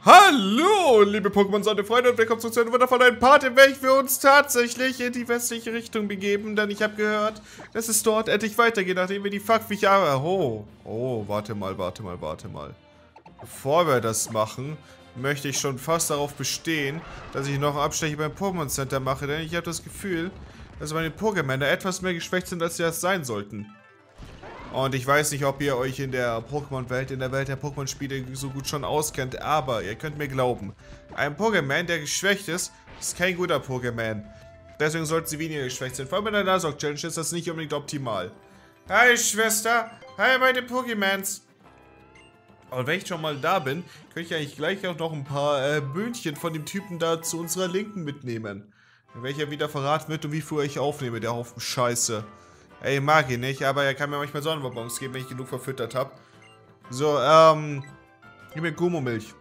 Hallo, liebe Pokémon-Sonne-Freunde und willkommen zu einer wundervollen Part, in welcher wir uns tatsächlich in die westliche Richtung begeben, denn ich habe gehört, dass es dort endlich weitergeht, nachdem wir die Fuckviecher... warte mal. Bevor wir das machen, möchte ich schon fast darauf bestehen, dass ich noch einen Abstecher beim Pokémon Center mache, denn ich habe das Gefühl, dass meine Pokémon etwas mehr geschwächt sind, als sie das sein sollten. Und ich weiß nicht, ob ihr euch in der Pokémon-Welt, in der Welt der Pokémon-Spiele so gut schon auskennt, aber ihr könnt mir glauben, ein Pokémon, der geschwächt ist kein guter Pokémon. Deswegen sollten sie weniger geschwächt sein. Vor allem in der Nuzlocke-Challenge ist das nicht unbedingt optimal. Hi, Schwester. Hi, meine Pokémons. Und wenn ich schon mal da bin, könnte ich eigentlich gleich auch noch ein paar Böhnchen von dem Typen da zu unserer Linken mitnehmen. Welcher wieder verraten wird und wie viel ich aufnehme, der Haufen Scheiße. Ey, mag ihn nicht, aber er kann mir manchmal Sonnenbonbons geben, wenn ich genug verfüttert habe. So, gib mir Gummomilch.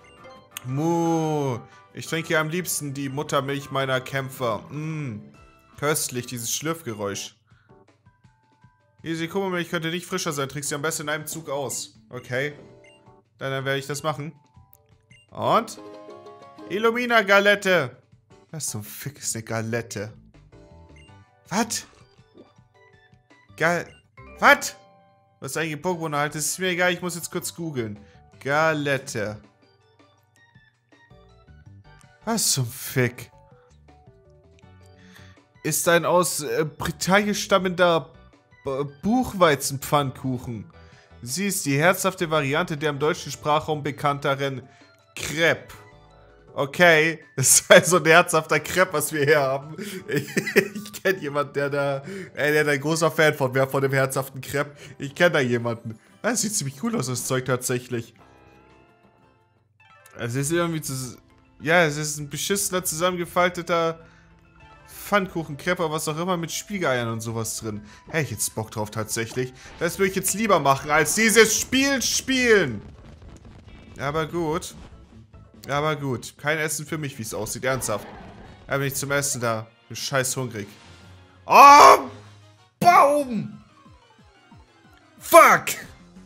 Ich trinke ja am liebsten die Muttermilch meiner Kämpfer. Köstlich, dieses Schlürfgeräusch. Diese Gummomilch könnte nicht frischer sein, trinkst sie am besten in einem Zug aus. Okay. Dann werde ich das machen. Und? Illumina-Galette. Was zum Fick ist eine Galette? Was? Was? Was eigentlich Pokémon halt? Das ist mir egal, ich muss jetzt kurz googeln. Galette. Was zum Fick? Ist ein aus Britannien stammender Buchweizenpfannkuchen. Sie ist die herzhafte Variante der im deutschen Sprachraum bekannteren Crepe. Okay, das ist also ein herzhafter Crepe, was wir hier haben. Ich kenne jemanden, der da ein großer Fan von wäre, von dem herzhaften Crepe. Ich kenne da jemanden. Das sieht ziemlich cool aus, das Zeug tatsächlich. Es ist irgendwie es ist ein beschissener, zusammengefalteter Pfannkuchen-Crepe, was auch immer, mit Spiegeleiern und sowas drin. Hätte ich jetzt Bock drauf tatsächlich. Das würde ich jetzt lieber machen, als dieses Spiel spielen. Aber gut. Aber gut, kein Essen für mich, wie es aussieht, ernsthaft. Da bin ich zum Essen da. Bin scheiß hungrig. Oh! Baum! Fuck!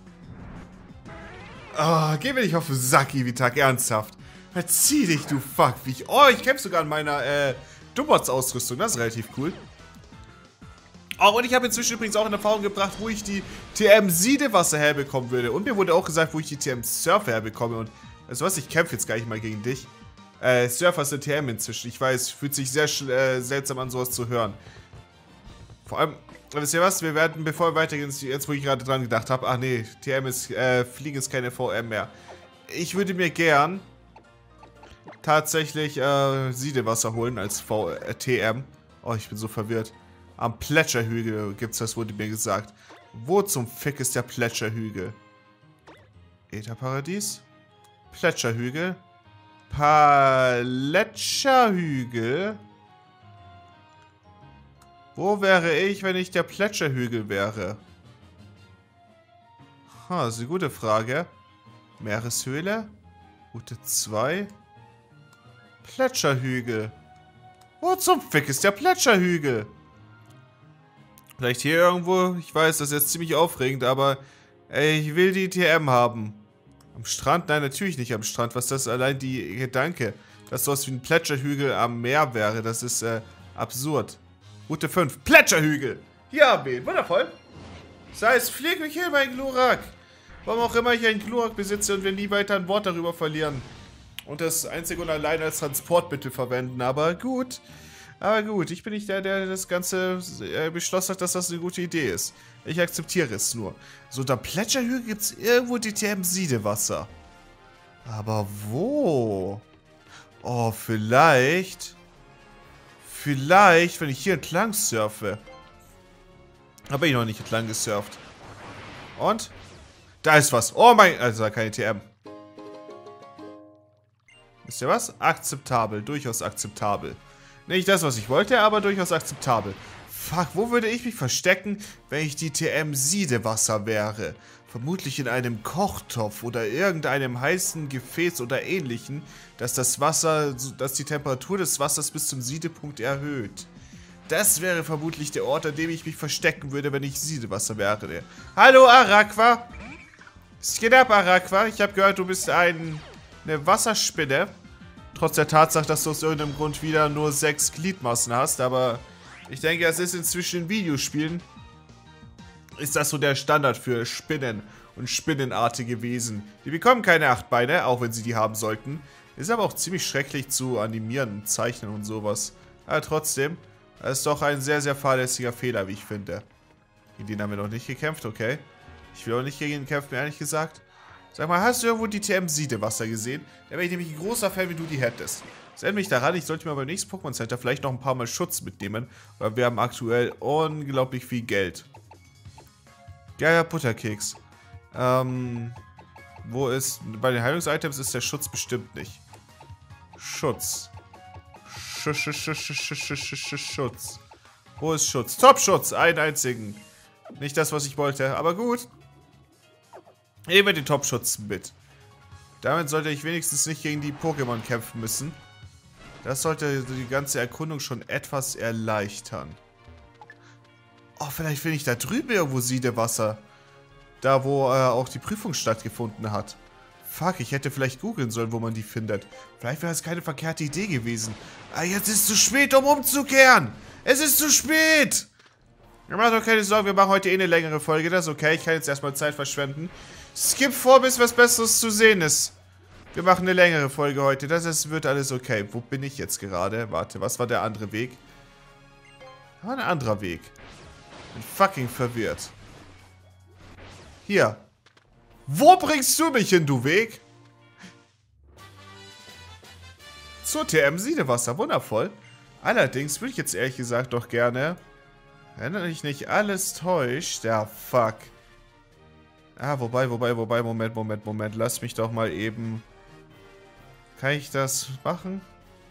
Oh, geh mir nicht auf den Sack, Ivitak, ernsthaft. Verzieh dich, du Fuckviech. Oh, ich kämpfe sogar an meiner, Dumbots-Ausrüstung. Das ist relativ cool. Oh, und ich habe inzwischen übrigens auch in Erfahrung gebracht, wo ich die TM-Siedewasser herbekommen würde. Und mir wurde auch gesagt, wo ich die TM-Surfer herbekomme. Und also was, ich kämpfe jetzt gar nicht mal gegen dich. Surfer ist eine TM inzwischen. Ich weiß, fühlt sich sehr seltsam an, sowas zu hören. Vor allem, wisst ihr was? Wir werden, bevor wir weitergehen, jetzt wo ich gerade dran gedacht habe, ach nee, TM ist, Fliegen ist keine VM mehr. Ich würde mir gern tatsächlich Siedewasser holen als TM. Oh, ich bin so verwirrt. Am Plätscherhügel gibt's das, wurde mir gesagt. Wo zum Fick ist der Plätscherhügel? Ätherparadies? Plätscherhügel. Plätscherhügel. Wo wäre ich, wenn ich der Plätscherhügel wäre? Das ist eine gute Frage. Meereshöhle? Route 2. Plätscherhügel. Wo zum Fick ist der Plätscherhügel? Vielleicht hier irgendwo? Ich weiß, das ist jetzt ziemlich aufregend, aber ich will die TM haben. Am Strand? Nein, natürlich nicht am Strand. Was ist das? Allein die Gedanke, dass sowas wie ein Plätscherhügel am Meer wäre, das ist absurd. Route 5. Plätscherhügel! Hier haben wir ihn. Wundervoll. Das heißt, flieg mich hin, mein Glurak. Warum auch immer ich einen Glurak besitze und wir nie weiter ein Wort darüber verlieren. Und das einzig und allein als Transportmittel verwenden. Aber gut. Ich bin nicht der das Ganze beschlossen hat, dass das eine gute Idee ist. Ich akzeptiere es nur. So, unter Plätscherhügel gibt es irgendwo die TM-Siedewasser. Aber wo? Oh, vielleicht, wenn ich hier entlang surfe. Habe ich noch nicht entlang gesurft. Und? Da ist was. Oh mein... Also, keine TM. Wisst ihr was? Akzeptabel. Durchaus akzeptabel. Nicht das, was ich wollte, aber durchaus akzeptabel. Fuck, wo würde ich mich verstecken, wenn ich die TM-Siedewasser wäre? Vermutlich in einem Kochtopf oder irgendeinem heißen Gefäß oder ähnlichen, dass die Temperatur des Wassers bis zum Siedepunkt erhöht. Das wäre vermutlich der Ort, an dem ich mich verstecken würde, wenn ich Siedewasser wäre. Hallo, Araqua! Was geht ab, Araqua? Ich habe gehört, du bist ein eine Wasserspinne. Trotz der Tatsache, dass du aus irgendeinem Grund wieder nur 6 Gliedmaßen hast. Aber ich denke, es ist inzwischen in Videospielen, ist das so der Standard für Spinnen und spinnenartige Wesen. Die bekommen keine 8 Beine, auch wenn sie die haben sollten. Ist aber auch ziemlich schrecklich zu animieren und zeichnen und sowas. Aber trotzdem, das ist doch ein sehr, sehr fahrlässiger Fehler, wie ich finde. Gegen den haben wir noch nicht gekämpft, okay. Ich will auch nicht gegen ihn kämpfen, ehrlich gesagt. Sag mal, hast du irgendwo die TM Siedewasser gesehen? Da wäre ich nämlich ein großer Fan, wenn du die hättest. Das erinnert mich daran, ich sollte mir beim nächsten Pokémon Center vielleicht noch ein paar Mal Schutz mitnehmen, weil wir haben aktuell unglaublich viel Geld. Geiler Butterkeks. Wo ist... Bei den Heilungsitems ist der Schutz bestimmt nicht. Schutz. Schutz. Wo ist Schutz? Top-Schutz! Einen einzigen. Nicht das, was ich wollte, aber gut. Nehmen wir den Top-Schutz mit. Damit sollte ich wenigstens nicht gegen die Pokémon kämpfen müssen. Das sollte die ganze Erkundung schon etwas erleichtern. Oh, vielleicht finde ich da drüben irgendwo Siedewasser. Da, wo auch die Prüfung stattgefunden hat. Fuck, ich hätte vielleicht googeln sollen, wo man die findet. Vielleicht wäre das keine verkehrte Idee gewesen. Ah, jetzt ist es zu spät, um umzukehren. Es ist zu spät. Ihr macht doch keine Sorgen, wir machen heute eh eine längere Folge. Das ist okay, ich kann jetzt erstmal Zeit verschwenden. Skip vor, bis was Besseres zu sehen ist. Wir machen eine längere Folge heute. Das wird alles okay. Wo bin ich jetzt gerade? Warte, was war der andere Weg? Da war ein anderer Weg. Bin fucking verwirrt. Hier. Wo bringst du mich hin, du Weg? Zur TM Siedewasser. Wundervoll. Allerdings würde ich jetzt ehrlich gesagt doch gerne... Wenn mich nicht alles täuscht... Ja, fuck. Ah, wobei, Moment. Lass mich doch mal eben... Kann ich das machen?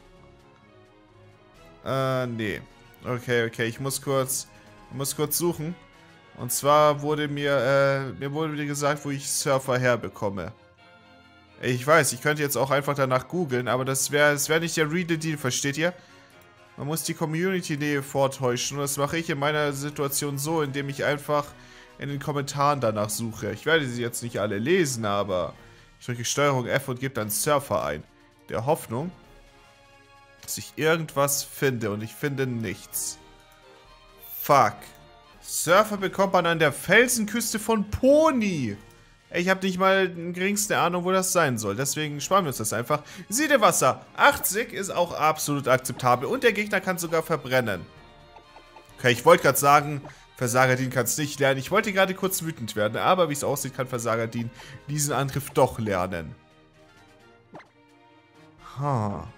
Nee. Okay, ich muss kurz suchen. Und zwar wurde mir gesagt, wo ich Surfer herbekomme. Ich weiß, ich könnte jetzt auch einfach danach googeln, aber das wär nicht der Real Deal, versteht ihr? Man muss die Community-Nähe vortäuschen und das mache ich in meiner Situation so, indem ich einfach in den Kommentaren danach suche. Ich werde sie jetzt nicht alle lesen, aber ich drücke STRG F und gebe dann Surfer ein. Der Hoffnung, dass ich irgendwas finde und ich finde nichts. Fuck. Surfer bekommt man an der Felsenküste von Pony. Ich habe nicht mal die geringste Ahnung, wo das sein soll. Deswegen sparen wir uns das einfach. Siedewasser. 80 ist auch absolut akzeptabel. Und der Gegner kann sogar verbrennen. Okay, ich wollte gerade sagen, Versagerdien kann es nicht lernen. Ich wollte gerade kurz wütend werden. Aber wie es aussieht, kann Versagerdien diesen Angriff doch lernen. Ha.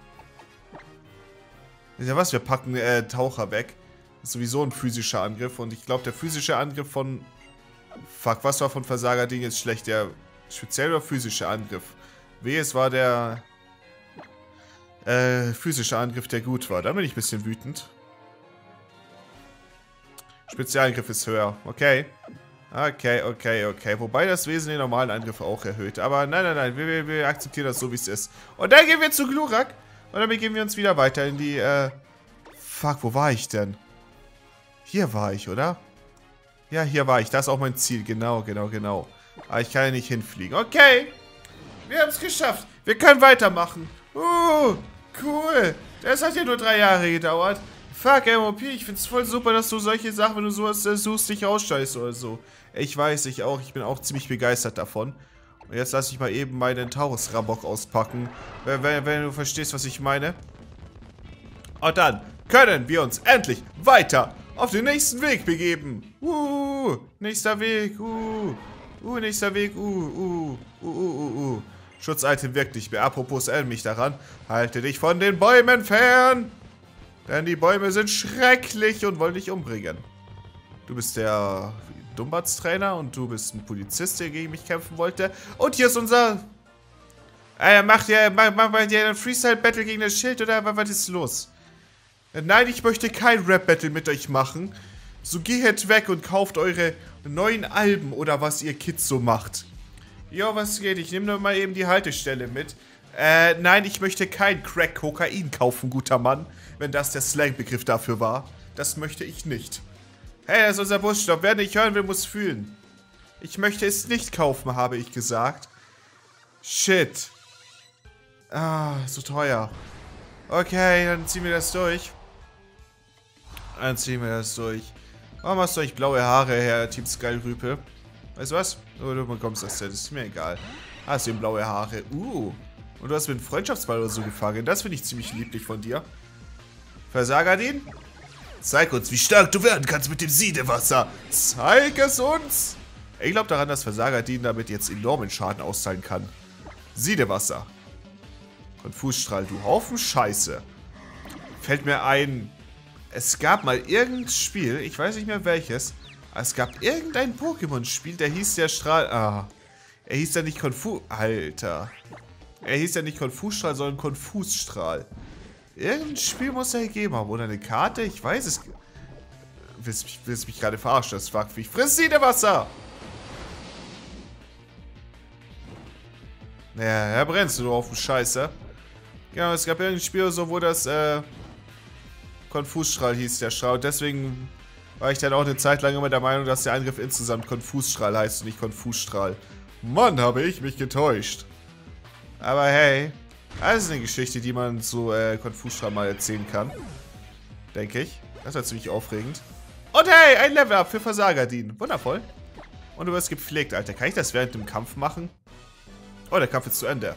Ja was, wir packen Taucher weg. Das ist sowieso ein physischer Angriff. Und ich glaube, der physische Angriff von... Fuck, was war von Versagerdien jetzt schlecht? Der spezielle oder physische Angriff? Es war der physische Angriff, der gut war. Da bin ich ein bisschen wütend. Spezialangriff ist höher. Okay. Okay. Wobei das Wesen den normalen Angriff auch erhöht. Aber nein. Wir akzeptieren das so, wie es ist. Und dann gehen wir zu Glurak. Und dann begeben wir uns wieder weiter in die, Fuck, wo war ich denn? Hier war ich, oder? Ja, hier war ich. Das ist auch mein Ziel. Genau. Aber ich kann ja nicht hinfliegen. Okay. Wir haben es geschafft. Wir können weitermachen. Cool. Das hat ja nur 3 Jahre gedauert. Fuck, MOP. Ich find's voll super, dass du solche Sachen, wenn du sowas suchst, dich rausscheißt oder so. Ich weiß, ich auch. Ich bin auch ziemlich begeistert davon. Und jetzt lass ich mal eben meinen Taurus-Rabok auspacken. Wenn du verstehst, was ich meine. Und dann können wir uns endlich weiter auf den nächsten Weg begeben. Nächster Weg. Nächster Weg. Schutzitem wirkt nicht mehr. Apropos, erinnere mich daran. Halte dich von den Bäumen fern. Denn die Bäume sind schrecklich und wollen dich umbringen. Du bist der Dumbatz-Trainer und du bist ein Polizist, der gegen mich kämpfen wollte. Und hier ist unser... Macht ihr ein Freestyle-Battle gegen das Schild oder was ist los? Nein, ich möchte kein Rap-Battle mit euch machen. So geht weg und kauft eure neuen Alben oder was ihr Kids so macht. Jo, was geht? Ich nehme nur mal eben die Haltestelle mit. Nein, ich möchte kein Crack-Kokain kaufen, guter Mann. Wenn das der Slang-Begriff dafür war. Das möchte ich nicht. Hey, das ist unser Busstopp. Wer nicht hören will, muss fühlen. Ich möchte es nicht kaufen, habe ich gesagt. Shit. Ah, so teuer. Okay, dann ziehen wir das durch. Warum hast du eigentlich blaue Haare, Herr Team Skullrüpe? Weißt du was? Oh, du bekommst das denn. Das ist mir egal. Hast du eben blaue Haare. Und du hast mir einen Freundschaftsball oder so gefangen. Das finde ich ziemlich lieblich von dir. Versagadin? Zeig uns, wie stark du werden kannst mit dem Siedewasser. Zeig es uns. Ich glaube daran, dass Versagadin damit jetzt enormen Schaden austeilen kann. Siedewasser. Konfusstrahl, du Haufen Scheiße. Fällt mir ein, es gab mal irgendein Spiel, ich weiß nicht mehr welches, aber es gab irgendein Pokémon-Spiel, der hieß der Strahl, er hieß ja nicht Alter. Er hieß ja nicht Konfusstrahl, sondern Konfusstrahl. Irgendein Spiel muss er gegeben haben, oder eine Karte, ich weiß es. Willst mich gerade verarschen, das fragt mich. Friss Siedewasser! Naja, da brennst du auf dem Scheiße. Genau, es gab irgendein Spiel so, wo das, Konfusstrahl hieß der Strahl. Und deswegen war ich dann auch eine Zeit lang immer der Meinung, dass der Angriff insgesamt Konfusstrahl heißt und nicht Konfusstrahl. Mann, habe ich mich getäuscht. Aber hey, das ist eine Geschichte, die man so, Konfusstrahl mal erzählen kann. Denke ich. Das war ziemlich aufregend. Und hey, ein Level-Up für Versagadin. Wundervoll. Und du wirst gepflegt, Alter. Kann ich das während dem Kampf machen? Oh, der Kampf ist zu Ende.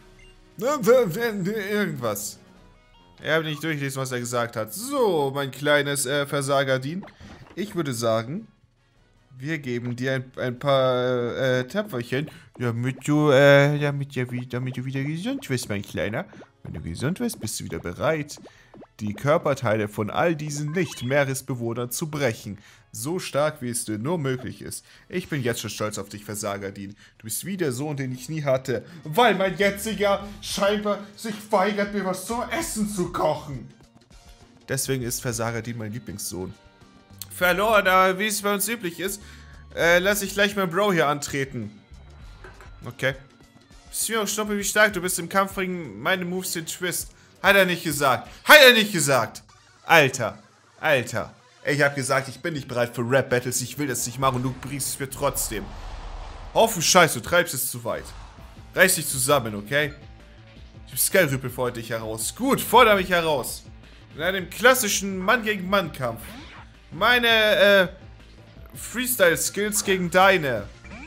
Irgendwas. Ich habe nicht durchgelesen, was er gesagt hat. So, mein kleines Versagadin. Ich würde sagen, wir geben dir ein paar Töpferchen, damit du wieder gesund wirst, mein Kleiner. Wenn du gesund wirst, bist du wieder bereit, die Körperteile von all diesen Nicht-Meeresbewohnern zu brechen. So stark, wie es dir nur möglich ist. Ich bin jetzt schon stolz auf dich, Versagadin. Du bist wie der Sohn, den ich nie hatte, weil mein jetziger scheinbar sich weigert, mir was zum Essen zu kochen. Deswegen ist Versagadin mein Lieblingssohn. Verloren, aber wie es bei uns üblich ist, lasse ich gleich meinen Bro hier antreten. Okay. Sio, stoppe, wie stark du bist im Kampf bringen meine Moves den Twist. Hat er nicht gesagt. Hat er nicht gesagt. Alter. Alter. Ich habe gesagt, ich bin nicht bereit für Rap-Battles. Ich will das nicht machen und du bringst es mir trotzdem. Haufen Scheiß, du treibst es zu weit. Reiß dich zusammen, okay? Die Skullrüpe fordert dich heraus. Gut, fordere mich heraus. In einem klassischen Mann-gegen-Mann-Kampf. Meine, Freestyle-Skills gegen deine.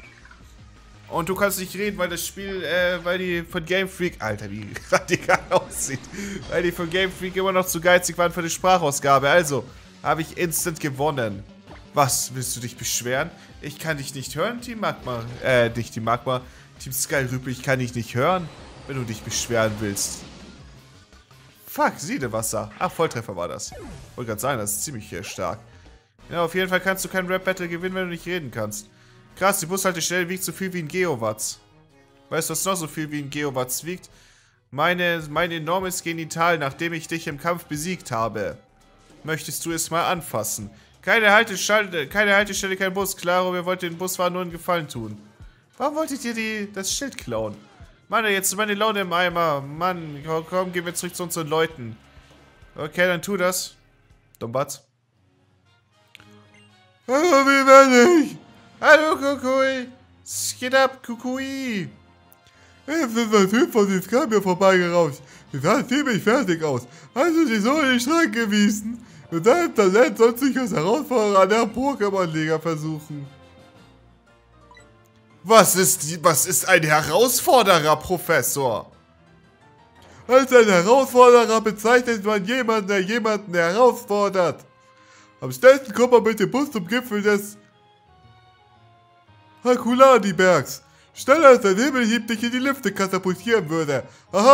Und du kannst nicht reden, weil das Spiel, weil die von Game Freak, Alter, wie radikal aussieht, weil die von Game Freak immer noch zu geizig waren für die Sprachausgabe. Also, habe ich instant gewonnen. Was, willst du dich beschweren? Ich kann dich nicht hören, Team Magma, nicht Team Magma, Team Skullrüpe, ich kann dich nicht hören, wenn du dich beschweren willst. Fuck, Siedewasser. Ach, Volltreffer war das. Wollte gerade sagen, das ist ziemlich stark. Ja, auf jeden Fall kannst du kein Rap-Battle gewinnen, wenn du nicht reden kannst. Krass, die Bushaltestelle wiegt so viel wie ein Geowatts. Weißt du, was noch so viel wie ein Geowatts wiegt? Mein enormes Genital, nachdem ich dich im Kampf besiegt habe. Möchtest du es mal anfassen? Keine Haltestelle, kein Bus. Klaro, wir wollten den Busfahrer nur einen Gefallen tun. Warum wolltet ihr das Schild klauen? Mann, jetzt ist meine Laune im Eimer. Mann, komm, gehen wir zurück zu unseren Leuten. Okay, dann tu das. Dummbatz. Oh, wie werde ich? Hallo, Kukui! Was geht ab, Kukui? Es ist ein Typ von den Skabia vorbeigerauscht. Das sah ziemlich fertig aus. Hast du dich so in den Schrank gewiesen? Mit deinem Talent sollst du dich als Herausforderer an der Pokémon-Liga versuchen. Was ist ein Herausforderer, Professor? Als ein Herausforderer bezeichnet man jemanden, der jemanden herausfordert. Am schnellsten kommt man mit dem Bus zum Gipfel des Hakuladi-Bergs. Schneller als ein Himmelhieb dich in die Lüfte katapultieren würde.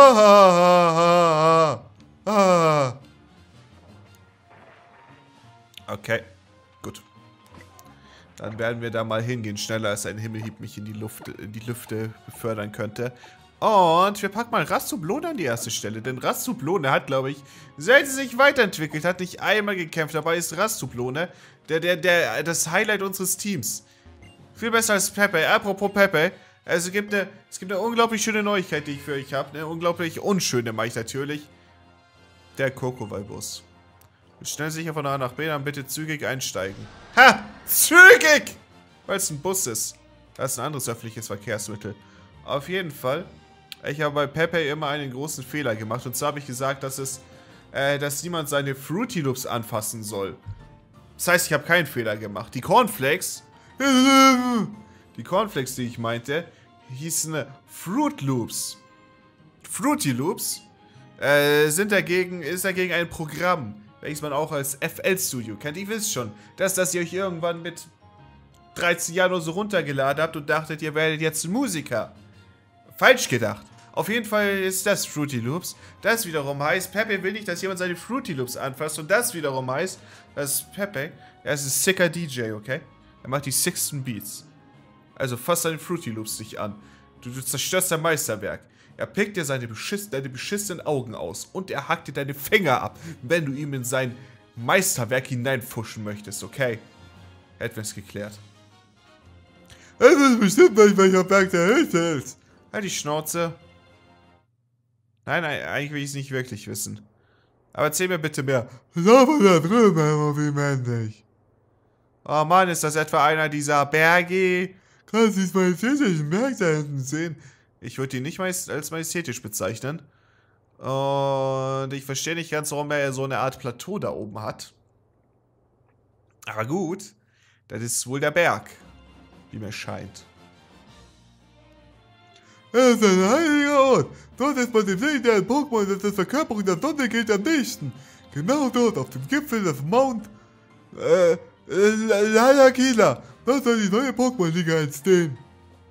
Okay, gut. Dann werden wir da mal hingehen, schneller als ein Himmelhieb mich in die Lüfte befördern könnte. Und wir packen mal Rastublone an die erste Stelle, denn Rastublone hat, glaube ich, seit sie sich weiterentwickelt hat, nicht einmal gekämpft. Dabei ist Rastublone das Highlight unseres Teams. Viel besser als Pepe. Apropos Pepe, es gibt eine unglaublich schöne Neuigkeit, die ich für euch habe. Eine unglaublich unschöne mache ich natürlich. Der Kokowai-Bus. Schnell sicher von A nach B, dann bitte zügig einsteigen. Ha! Zügig! Weil es ein Bus ist. Das ist ein anderes öffentliches Verkehrsmittel. Auf jeden Fall Ich habe bei Pepe immer einen großen Fehler gemacht. Und zwar habe ich gesagt, dass niemand seine Fruity Loops anfassen soll. Das heißt, ich habe keinen Fehler gemacht. Die Cornflakes, die ich meinte, hießen Fruit Loops. Fruity Loops ist dagegen ein Programm, welches man auch als FL Studio kennt. Ihr wisst schon, dass ihr euch irgendwann mit 13 Jahren oder so runtergeladen habt und dachtet, ihr werdet jetzt ein Musiker. Falsch gedacht. Auf jeden Fall ist das Fruity Loops. Das wiederum heißt, Pepe will nicht, dass jemand seine Fruity Loops anfasst. Und das wiederum heißt, dass Pepe, er ist ein sicker DJ, okay? Er macht die sicksten Beats. Also fass seine Fruity Loops nicht an. Du zerstörst sein Meisterwerk. Er pickt dir deine beschissenen Augen aus. Und er hackt dir deine Finger ab, wenn du ihm in sein Meisterwerk hineinfuschen möchtest, okay? Hätten wir es geklärt. Es ist bestimmt nicht, welcher Berg der höchste ist. Halt die Schnauze. Nein, eigentlich will ich es nicht wirklich wissen. Aber erzähl mir bitte mehr. Wie männlich. Oh Mann, ist das etwa einer dieser Berge? Kannst du diesen majestätischen Berg da hinten sehen? Ich würde ihn nicht als majestätisch bezeichnen. Und ich verstehe nicht ganz, warum er so eine Art Plateau da oben hat. Aber gut, das ist wohl der Berg. Wie mir scheint. Es ist ein heiliger Ort. Dort ist man dem legendären Pokémon, das der Verkörperung der Sonne gilt, am nächsten. Genau dort, auf dem Gipfel des Mount Lalakila. Das soll die neue Pokémon-Liga entstehen.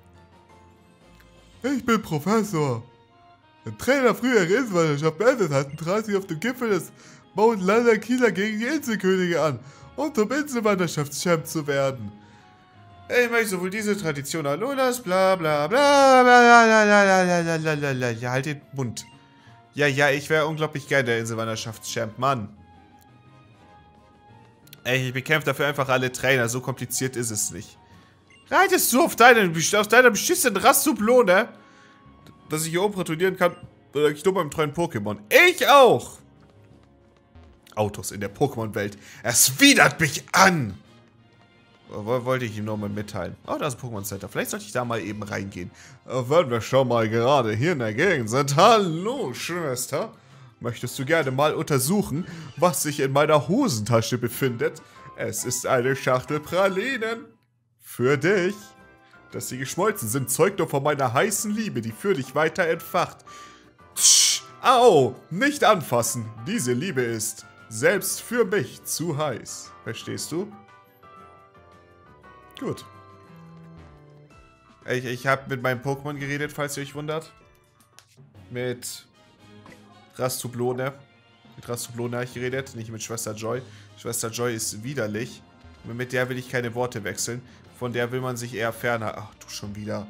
Ich bin Professor. Der Trainer früherer Inselwanderschaft beendet hat und trat sich auf dem Gipfel des Mount Lalakila gegen die Inselkönige an, um zum Inselwanderschaftschamp zu werden. Ich möchte sowohl diese Tradition Alolas, bla bla bla bla bla bla bla. Ja, halt den Mund. Ja, ich wäre unglaublich gerne der Inselwanderschaftschamp, Mann. Ey, ich bekämpfe dafür einfach alle Trainer, so kompliziert ist es nicht. Reitest du auf deiner beschissenen Rastuplone, dass ich hier oben patrouillieren kann, oder ich nur beim treuen Pokémon. Ich auch! Autos in der Pokémon-Welt. Es widert mich an! Wollte ich ihm nur mal mitteilen. Oh, da ist ein Pokémon Center. Vielleicht sollte ich da mal eben reingehen. Wenn wir schon mal gerade hier in der Gegend sind. Hallo, Schwester. Möchtest du gerne mal untersuchen, was sich in meiner Hosentasche befindet? Es ist eine Schachtel Pralinen. Für dich. Dass sie geschmolzen sind, zeugt doch von meiner heißen Liebe, die für dich weiter entfacht. Tsch, au, nicht anfassen. Diese Liebe ist selbst für mich zu heiß. Verstehst du? Gut. Ich habe mit meinem Pokémon geredet, falls ihr euch wundert. Mit Rastuplone. Mit Rastuplone habe ich geredet, nicht mit Schwester Joy. Schwester Joy ist widerlich. Mit der will ich keine Worte wechseln. Von der will man sich eher fernhalten. Ach, du schon wieder.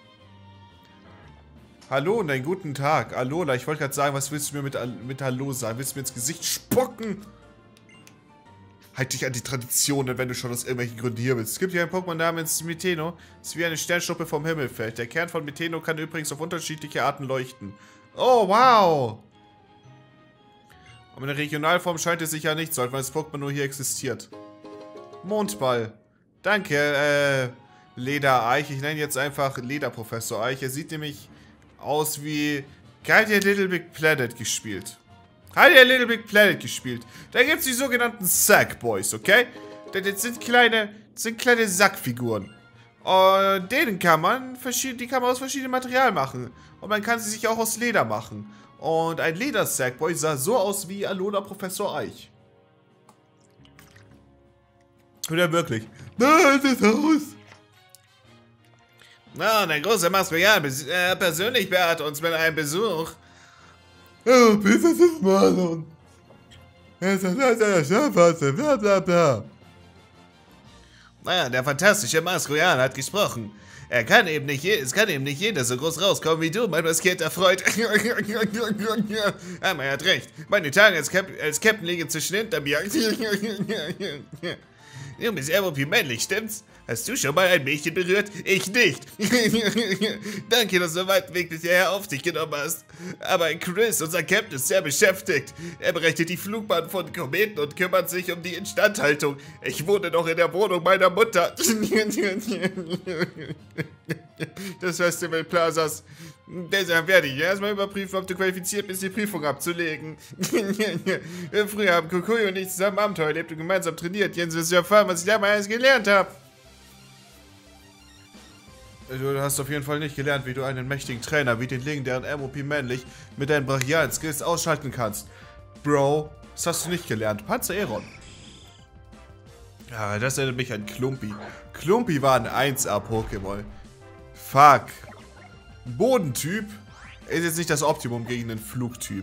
Hallo und einen guten Tag. Alola, ich wollte gerade sagen, was willst du mir mit Hallo sagen? Willst du mir ins Gesicht spucken? Halt dich an die Traditionen, wenn du schon aus irgendwelchen Gründen hier bist. Es gibt hier ein Pokémon namens Meteno. Es ist wie eine Sternschnuppe vom Himmel fällt. Der Kern von Meteno kann übrigens auf unterschiedliche Arten leuchten. Oh, wow! Aber in der Regionalform scheint es sich ja nicht so, weil das Pokémon nur hier existiert. Mondball. Danke, Leder-Eich. Ich nenne jetzt einfach Lederprofessor Eich. Er sieht nämlich aus wie... Hat ihr Little Big Planet gespielt? Hat ihr Little Big Planet gespielt? Da gibt es die sogenannten Sackboys, okay? Das sind kleine Sackfiguren. Und denen kann man aus verschiedenem Material machen. Und man kann sie sich auch aus Leder machen. Und ein Leder-Sackboy sah so aus wie Alola Professor Eich. Oder wirklich? Nein, das Haus! Na, der große Masquerade persönlich beehrt uns mit einem Besuch. Oh, bis es ist Marlon. Es ist der Schafhase, bla bla bla. Naja, der fantastische Masquerade hat gesprochen. Es kann eben nicht jeder so groß rauskommen wie du, mein maskierter Freund. Aber er hat recht. Meine Tage als Captain liegen zwischen hinter mir. Du bist irgendwie männlich, stimmt's? Hast du schon mal ein Mädchen berührt? Ich nicht. Danke, dass du den weiten Weg bis hierher auf dich genommen hast. Aber Chris, unser Captain, ist sehr beschäftigt. Er berechnet die Flugbahn von Kometen und kümmert sich um die Instandhaltung. Ich wohne noch in der Wohnung meiner Mutter. Das Festival Plazas Deshalb werde ich erstmal überprüfen, ob du qualifiziert bist, die Prüfung abzulegen. Früher haben Kokui und ich zusammen Abenteuer erlebt und gemeinsam trainiert. Jens, wirst du erfahren, was ich dabei alles gelernt habe. Du hast auf jeden Fall nicht gelernt, wie du einen mächtigen Trainer wie den legendären MOP männlich mit deinen brachialen Skills ausschalten kannst. Bro, das hast du nicht gelernt. Panzer Aeron. Ja, das erinnert mich an Klumpi. Klumpi war ein 1A-Pokémon. Fuck. Bodentyp ist jetzt nicht das Optimum gegen den Flugtyp.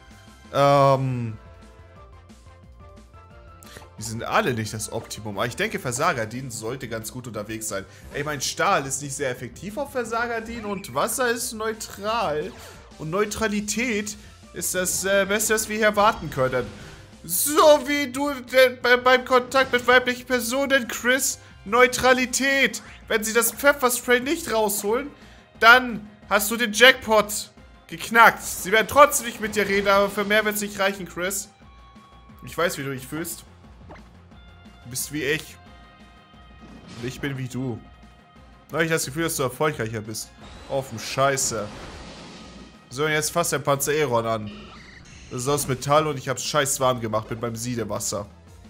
Die sind alle nicht das Optimum. Aber ich denke, Versagerdien sollte ganz gut unterwegs sein. Ey, mein Stahl ist nicht sehr effektiv auf Versagerdien und Wasser ist neutral. Und Neutralität ist das Beste, was wir hier erwarten können. So wie du beim Kontakt mit weiblichen Personen, Chris. Neutralität. Wenn sie das Pfefferspray nicht rausholen, dann hast du den Jackpot geknackt. Sie werden trotzdem nicht mit dir reden, aber für mehr wird es nicht reichen, Chris. Ich weiß, wie du dich fühlst. Du bist wie ich. Und ich bin wie du. Da habe ich das Gefühl, dass du erfolgreicher bist. Offen Scheiße. So, und jetzt fasst dein Panzer Aeron an. Das ist aus Metall und ich hab's scheiß warm gemacht mit meinem Siedewasser.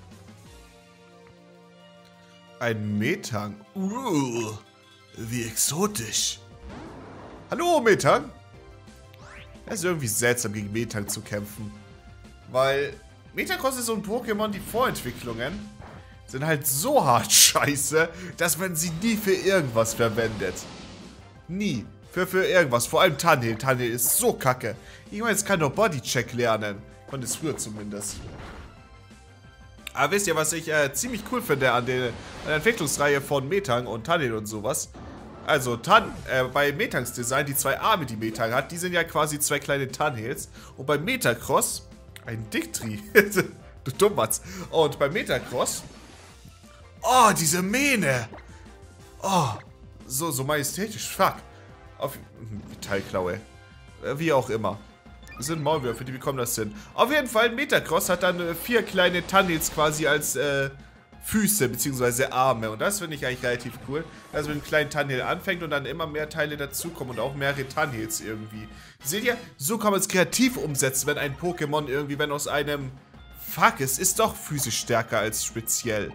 Ein Metang. Wie exotisch. Hallo, Metang. Es ist irgendwie seltsam, gegen Metang zu kämpfen. Weil Metacross ist so ein Pokémon, die Vorentwicklungen sind halt so hart scheiße, dass man sie nie für irgendwas verwendet. Nie. Für irgendwas. Vor allem Tanhill. Tanhill ist so kacke. Ich meine, jetzt kann doch Bodycheck lernen. Konnte es früher zumindest. Aber wisst ihr, was ich ziemlich cool finde an der Entwicklungsreihe von Metang und Tanhill und sowas? Also, bei Metangs Design, die zwei Arme, die Metang hat, die sind ja quasi zwei kleine Tanhills. Und bei Metacross, ein Dicktri. Du Dummbatz. Und bei Metacross, oh, diese Mähne. Oh, so majestätisch, fuck. Auf Metallklaue. Wie auch immer. Das sind Maulwürfe, die bekommen das hin. Auf jeden Fall, Metacross hat dann 4 kleine Tanhills quasi als Füße bzw. Arme. Und das finde ich eigentlich relativ cool. Dass man mit einem kleinen Tanhill anfängt und dann immer mehr Teile dazukommen und auch mehrere Tanhills irgendwie. Seht ihr? So kann man es kreativ umsetzen, wenn ein Pokémon irgendwie, wenn aus einem... Fuck, es ist doch physisch stärker als speziell.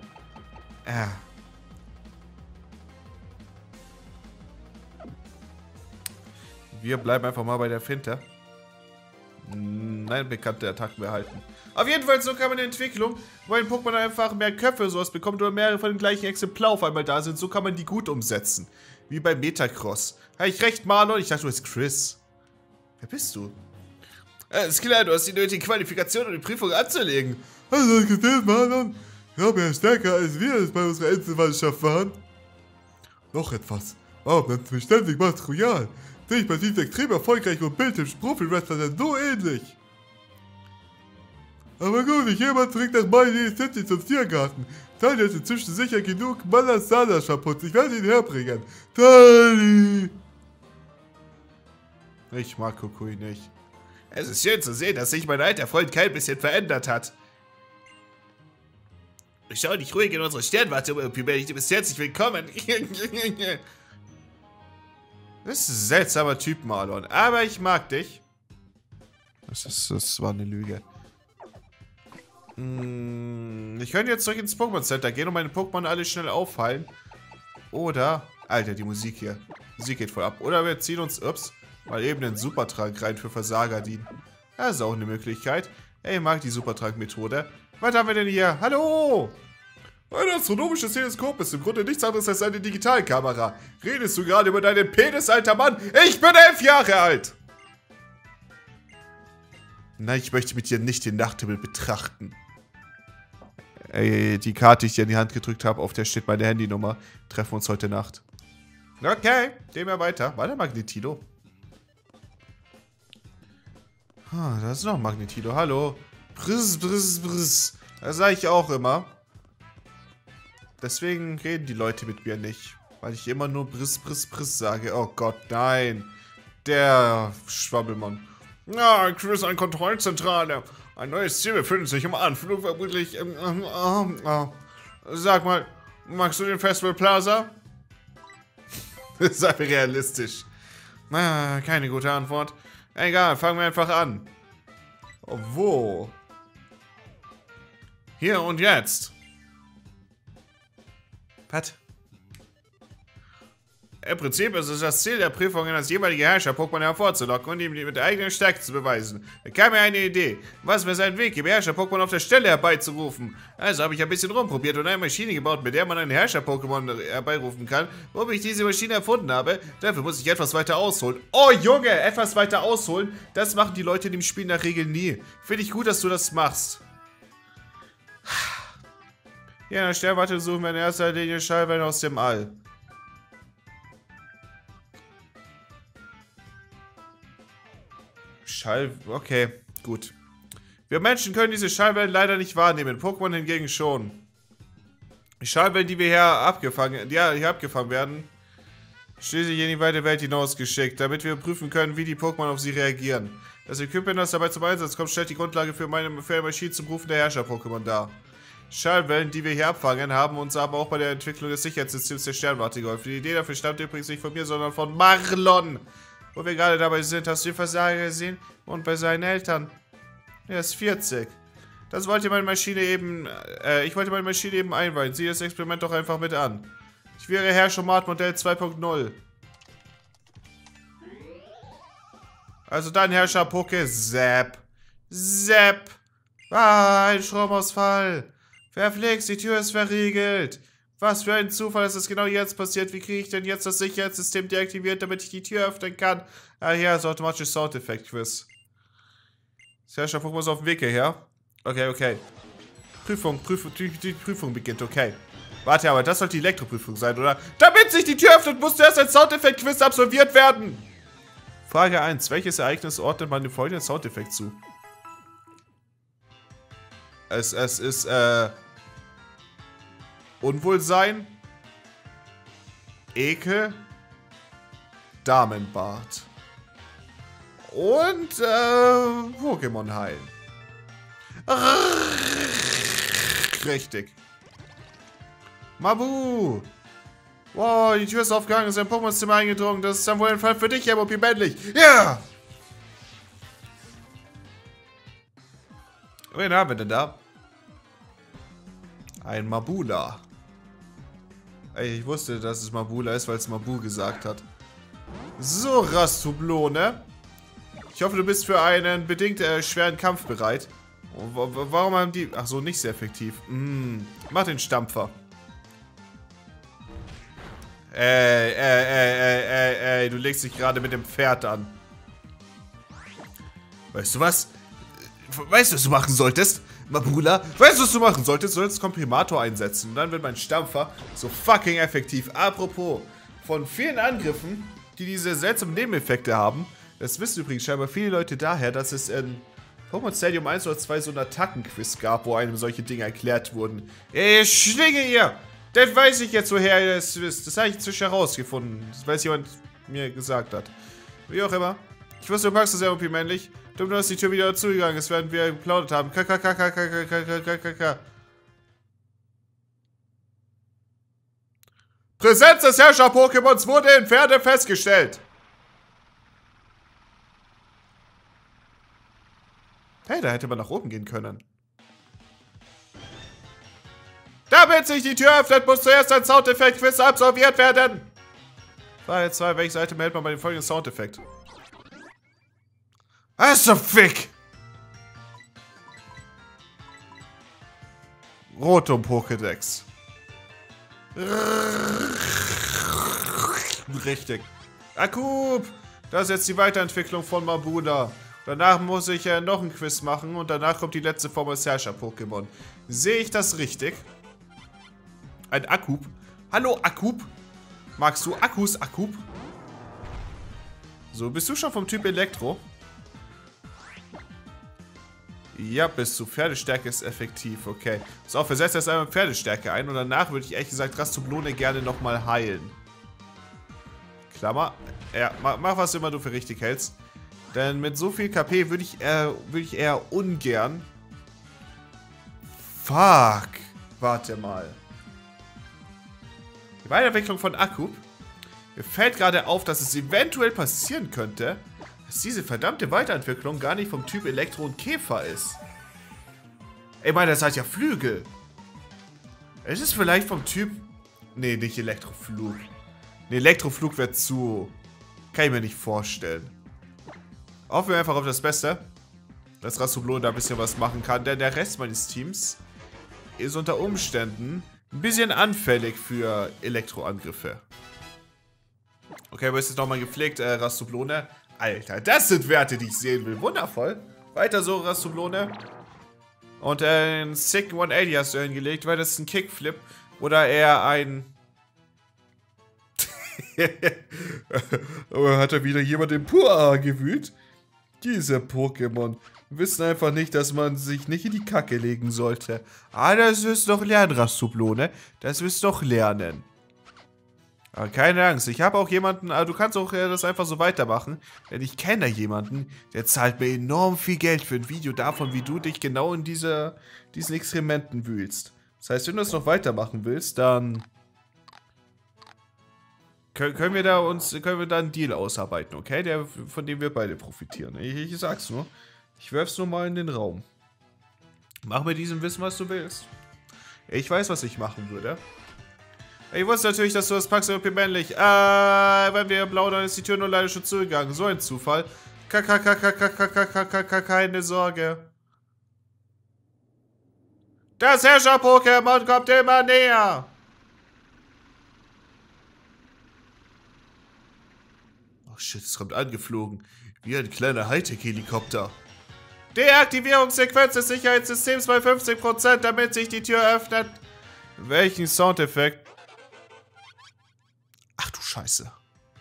Wir bleiben einfach mal bei der Finte. Nein, bekannte Attacken behalten. Auf jeden Fall, so kann man die Entwicklung, wo ein Pokémon einfach mehr Köpfe oder sowas bekommt oder mehrere von den gleichen Exemplaren auf einmal da sind, so kann man die gut umsetzen. Wie bei Metacross. Habe ich recht, Marlon? Ich dachte, du bist Chris. Wer bist du? Ist klar, du hast die nötige Qualifikation, um die Prüfung anzulegen. Hast du das gesehen, Marlon? Ich glaube, er ist stärker, als wir es bei unserer Einzelmannschaft waren. Noch etwas. Warum nennst du mich ständig Master Royal? Ich bin diesem extrem erfolgreichen und bildhübschen Profi-Wrestler denn so ähnlich. Aber gut, ich gehe mal zurück nach Mighty City zum Tiergarten. Tani ist inzwischen sicher genug Malasada-Shampoos. Ich werde ihn herbringen. Tani! Ich mag Kokui nicht. Es ist schön zu sehen, dass sich mein alter Freund kein bisschen verändert hat. Schau dich ruhig in unsere Sternwarte um, du bist herzlich willkommen. Das ist ein seltsamer Typ, Marlon. Aber ich mag dich. Das war eine Lüge. Ich könnte jetzt zurück ins Pokémon Center gehen und meine Pokémon alle schnell aufheilen. Oder... Alter, die Musik hier. Die Musik geht voll ab. Oder wir ziehen uns, mal eben den Supertrank rein für Versagerdien. Das ist auch eine Möglichkeit. Ey, ich mag die Supertrank-Methode. Was haben wir denn hier? Hallo! Ein astronomisches Teleskop ist im Grunde nichts anderes als eine Digitalkamera. Redest du gerade über deinen Penis, alter Mann? Ich bin 11 Jahre alt! Nein, ich möchte mit dir nicht den Nachthimmel betrachten. Ey, die Karte, die ich dir in die Hand gedrückt habe, auf der steht meine Handynummer. Treffen wir uns heute Nacht. Okay, gehen wir weiter. War der Magnetilo? Da ist noch ein Magnetilo. Hallo. Briss, briss, briss. Das sage ich auch immer. Deswegen reden die Leute mit mir nicht. Weil ich immer nur Briss, Briss, Briss sage. Oh Gott, nein. Der Schwabbelmann. Ja, Chris, an Kontrollzentrale. Ein neues Ziel befindet sich im Anflug, vermutlich. Sag mal, magst du den Festival Plaza? Sei realistisch. Keine gute Antwort. Egal, fangen wir einfach an. Wo? Hier und jetzt. Was? Im Prinzip ist es das Ziel der Prüfungen, das jeweilige Herrscher-Pokémon hervorzulocken und ihm mit der eigenen Stärke zu beweisen. Da kam mir eine Idee. Was wäre sein Weg, im Herrscher-Pokémon auf der Stelle herbeizurufen? Also habe ich ein bisschen rumprobiert und eine Maschine gebaut, mit der man einen Herrscher-Pokémon herbeirufen kann. Warum ich diese Maschine erfunden habe, dafür muss ich etwas weiter ausholen. Oh Junge, etwas weiter ausholen? Das machen die Leute in dem Spiel in der Regel nie. Finde ich gut, dass du das machst. Ja, in der Sternwarte suchen wir in erster Linie Schallwellen aus dem All. Okay, gut. Wir Menschen können diese Schallwellen leider nicht wahrnehmen, Pokémon hingegen schon. Die Schallwellen, die wir hier abgefangen werden, schließlich in die weite Welt hinausgeschickt, damit wir prüfen können, wie die Pokémon auf sie reagieren. Das Equipment, das dabei zum Einsatz kommt, stellt die Grundlage für eine Maschine zum Rufen der Herrscher-Pokémon dar. Schallwellen, die wir hier abfangen, haben uns aber auch bei der Entwicklung des Sicherheitssystems der Sternwarte geholfen. Die Idee dafür stammt übrigens nicht von mir, sondern von Marlon. Wo wir gerade dabei sind, hast du den Versager gesehen? Und bei seinen Eltern. Er ist 40. Das wollte meine Maschine eben, ich wollte meine Maschine eben einweihen. Sieh das Experiment doch einfach mit an. Ich wäre Herrschomat Modell 2.0. Also dein Herrscher Poké Zap. Zap. Ah, ein Stromausfall. Verflixt, die Tür ist verriegelt. Was für ein Zufall, dass es genau jetzt passiert. Wie kriege ich denn jetzt das Sicherheitssystem deaktiviert, damit ich die Tür öffnen kann? Ah ja, so automatisches Soundeffekt-Quiz. Das Herrscher-Pokémon ist auf dem Weg hierher. Okay. Die Prüfung beginnt, okay. Warte, aber das sollte die Elektroprüfung sein, oder? Damit sich die Tür öffnet, muss zuerst ein Soundeffekt-Quiz absolviert werden. Frage 1. Welches Ereignis ordnet man dem folgenden Soundeffekt zu? Es ist, Unwohlsein, Ekel, Damenbart und Pokémon heilen. Richtig. Mabu! Wow, die Tür ist aufgegangen, ist in ein Pokémon-Zimmer eingedrungen. Das ist dann wohl ein Fall für dich, Herr Mopi männlich. Ja! Wen haben wir denn da? Ein Mabula. Ey, ich wusste, dass es Mabula ist, weil es Mabu gesagt hat. So, Rastublone. Ich hoffe, du bist für einen bedingt schweren Kampf bereit. Warum haben die... Ach so, nicht sehr effektiv. Mach den Stampfer. Ey, du legst dich gerade mit dem Pferd an. Weißt du was? Weißt du, was du machen solltest? Mabula, weißt du, was du machen solltest? Du solltest Komprimator einsetzen. Und dann wird mein Stampfer so fucking effektiv. Apropos, von vielen Angriffen, die diese seltsamen Nebeneffekte haben, das wissen übrigens scheinbar viele Leute daher, dass es in Pokémon Stadium 1 oder 2 so einen Attackenquiz gab, wo einem solche Dinge erklärt wurden. Ey, Schlinge ihr! Das weiß ich jetzt, woher ihr das wisst. Das habe ich inzwischen herausgefunden. Das weiß jemand mir gesagt hat. Wie auch immer. Ich wusste, du magst das ja irgendwie männlich. Du hast die Tür wieder zugegangen ist, während wir geplaudert haben. Präsenz des Herrscher-Pokémons wurde in Pferde festgestellt. Hey, da hätte man nach oben gehen können. Damit sich die Tür öffnet, muss zuerst ein Soundeffekt-Quiz absolviert werden. Frage 2. Welche Seite behält man bei dem folgenden Soundeffekt? Also Fick! Rotom Pokédex. Richtig. Akub! Das ist jetzt die Weiterentwicklung von Mabula. Danach muss ich noch ein Quiz machen und danach kommt die letzte Form des Herrscher-Pokémon. Sehe ich das richtig? Ein Akub. Hallo Akub? Magst du Akkus, Akub? So, bist du schon vom Typ Elektro? Ja, bist du. Pferdestärke ist effektiv, okay. So, versetzt erst einmal Pferdestärke ein und danach würde ich ehrlich gesagt Rastublone gerne nochmal heilen. Klammer. Ja, mach was immer du für richtig hältst. Denn mit so viel KP würde ich eher ungern... Fuck. Warte mal. Die Weiterentwicklung von Akub Mir fällt gerade auf, dass es eventuell passieren könnte, dass diese verdammte Weiterentwicklung gar nicht vom Typ Elektro und Käfer ist. Ich meine, das hat ja Flügel. Es ist vielleicht vom Typ... Nee, nicht Elektroflug. Nee, Elektroflug wäre zu... Kann ich mir nicht vorstellen. Hoffen wir einfach auf das Beste. Dass Rastoblone da ein bisschen was machen kann. Denn der Rest meines Teams ist unter Umständen ein bisschen anfällig für Elektroangriffe. Okay, aber ist jetzt nochmal gepflegt, Rastoblone. Alter, das sind Werte, die ich sehen will. Wundervoll. Weiter so, Rastoblone. Und einen sicken 180 hast du hingelegt, weil das ist ein Kickflip. Oder eher ein... Aber hat er wieder jemand im Pua gewühlt? Diese Pokémon wissen einfach nicht, dass man sich nicht in die Kacke legen sollte. Ah, das wirst du doch lernen, Rastoblone. Das wirst du doch lernen. Aber keine Angst, ich habe auch jemanden, du kannst auch das einfach so weitermachen, denn ich kenne da jemanden, der zahlt mir enorm viel Geld für ein Video davon, wie du dich genau in diesen Experimenten wühlst. Das heißt, wenn du das noch weitermachen willst, dann können wir da einen Deal ausarbeiten, okay? Von dem wir beide profitieren. Ich sag's nur. Ich werf's nur mal in den Raum. Mach mit diesem Wissen, was du willst. Ich weiß, was ich machen würde. Ich wusste natürlich, dass du das packst, irgendwie männlich. Wenn wir blau, dann ist die Tür nur leider schon zugegangen. So ein Zufall. Keine Sorge. Das Herrscher-Pokémon kommt immer näher. Oh shit, es kommt angeflogen. Wie ein kleiner Hightech-Helikopter. Deaktivierungssequenz des Sicherheitssystems bei 50%, damit sich die Tür öffnet. Welchen Soundeffekt? Ach du Scheiße.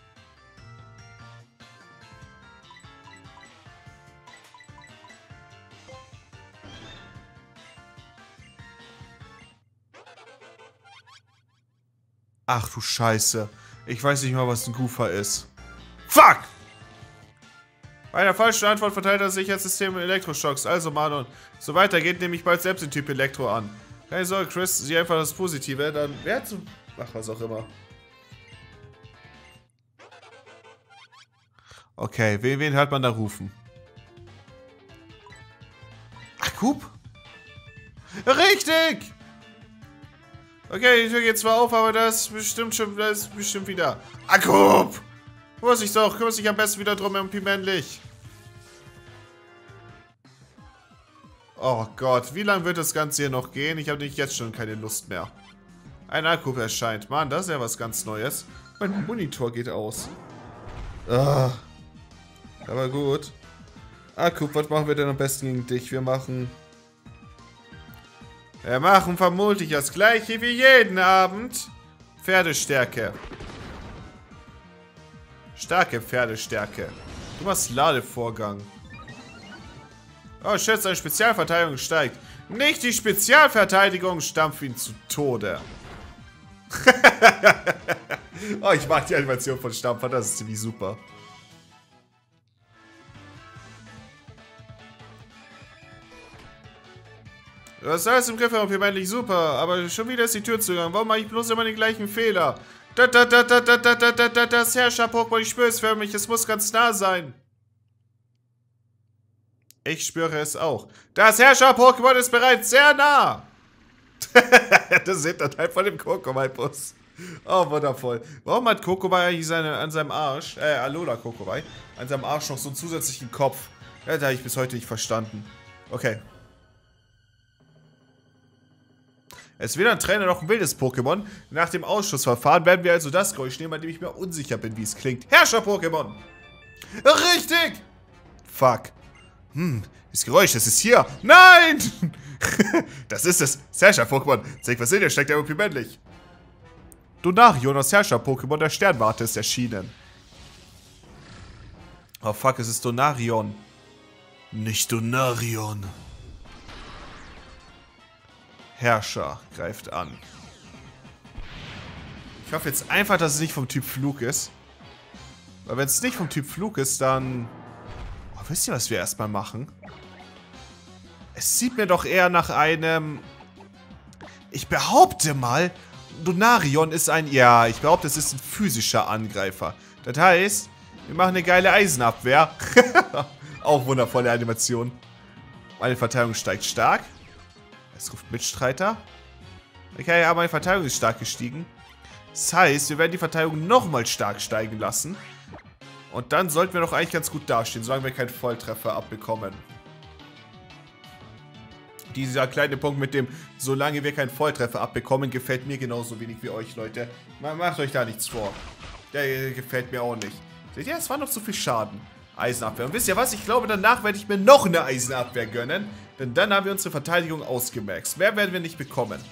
Ach du Scheiße. Ich weiß nicht mal, was ein Goofer ist. Fuck! Bei einer falschen Antwort verteilt das Sicherheitssystem Elektroschocks. Also Manon, so weiter geht nämlich bald selbst den Typ Elektro an. Keine Sorge, Chris, sieh einfach das Positive, dann wer zu... Ach, was auch immer. Okay, wen hört man da rufen? Akub? Richtig! Okay, die Tür geht zwar auf, aber das ist bestimmt wieder. Akub! Kümmere dich am besten wieder drum, irgendwie männlich. Oh Gott, wie lange wird das Ganze hier noch gehen? Ich habe nicht jetzt schon keine Lust mehr. Ein Akku erscheint. Mann, das ist ja was ganz Neues. Mein Monitor geht aus. Ah. Aber gut. Akku, was machen wir denn am besten gegen dich? Wir machen vermutlich das gleiche wie jeden Abend. Pferdestärke. Starke Pferdestärke. Du machst Ladevorgang. Oh, shit, seine Spezialverteidigung steigt. Nicht die Spezialverteidigung, stampft ihn zu Tode. Oh, ich mag die Animation von Stampfer, das ist ziemlich super. Du hast alles im Griff, Herr männlich, super, aber schon wieder ist die Tür zugegangen. Warum mache ich bloß immer den gleichen Fehler? Das Herrscher-Pokémon, ich spüre es förmlich, es muss ganz nah sein. Ich spüre es auch. Das Herrscher-Pokémon ist bereits sehr nah. Das ist der Teil von dem Kokomai-Bus. Oh, wundervoll. Warum hat Kokomai eigentlich an seinem Arsch, Alola Kokomai, an seinem Arsch noch so einen zusätzlichen Kopf? Ja, das habe ich bis heute nicht verstanden. Okay. Es ist weder ein Trainer noch ein wildes Pokémon. Nach dem Ausschussverfahren werden wir also das Geräusch nehmen, bei dem ich mir unsicher bin, wie es klingt. Herrscher-Pokémon! Richtig! Fuck. Das Geräusch, das ist hier. Nein! Das ist es. Das Herrscher-Pokémon. Zeig, was in dir steckt, der irgendwie männlich. Donarion, das Herrscher-Pokémon der Sternwarte, ist erschienen. Oh fuck, es ist Donarion. Nicht Donarion. Herrscher greift an. Ich hoffe jetzt einfach, dass es nicht vom Typ Flug ist. Weil wenn es nicht vom Typ Flug ist, dann... Oh, wisst ihr, was wir erstmal machen? Es sieht mir doch eher nach einem... Ich behaupte mal, Donarion ist ein... Ja, ich glaube, das ist ein physischer Angreifer. Das heißt, wir machen eine geile Eisenabwehr. Auch wundervolle Animation. Meine Verteidigung steigt stark. Es ruft Mitstreiter. Okay, ja, meine Verteidigung ist stark gestiegen. Das heißt, wir werden die Verteidigung nochmal stark steigen lassen. Und dann sollten wir doch eigentlich ganz gut dastehen, solange wir keinen Volltreffer abbekommen. Dieser kleine Punkt mit dem, solange wir keinen Volltreffer abbekommen, gefällt mir genauso wenig wie euch, Leute. Macht euch da nichts vor. Der gefällt mir auch nicht. Seht ihr, es war noch zu viel Schaden. Eisenabwehr. Und wisst ihr was? Ich glaube, danach werde ich mir noch eine Eisenabwehr gönnen. Denn dann haben wir unsere Verteidigung ausgemaxt. Mehr werden wir nicht bekommen.